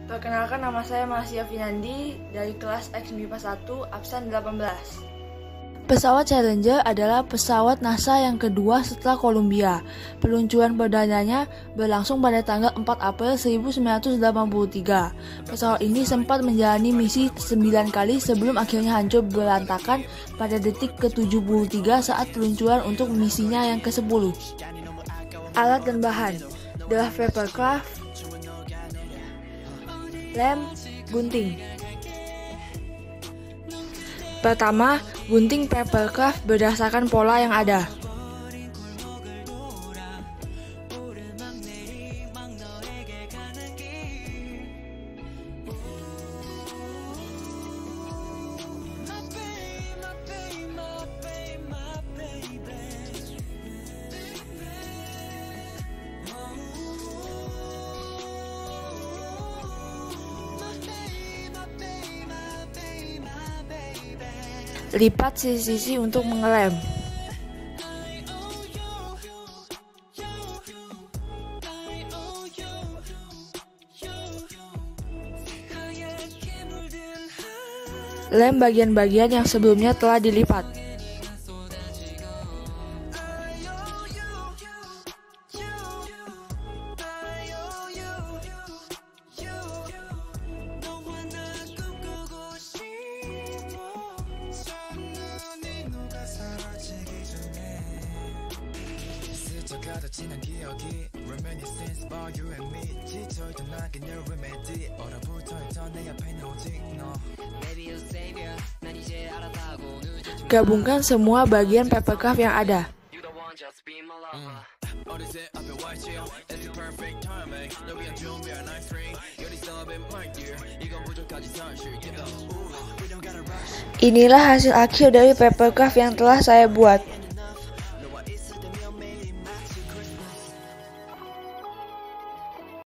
Perkenalkan, nama saya Masya Finandi dari kelas X MIPA 1 absen 18. Pesawat Challenger adalah pesawat NASA yang kedua setelah Columbia. Peluncuran perdananya berlangsung pada tanggal 4 April 1983. Pesawat ini sempat menjalani misi 9 kali sebelum akhirnya hancur berantakan pada detik ke-73 saat peluncuran untuk misinya yang ke-10. Alat dan bahan: draft papercraft, lem, gunting. Pertama, gunting papercraft berdasarkan pola yang ada. Lipat sisi-sisi untuk mengelem. Lem bagian-bagian yang sebelumnya telah dilipat. Gabungkan semua bagian papercraft yang ada. Inilah hasil akhir dari papercraft yang telah saya buat.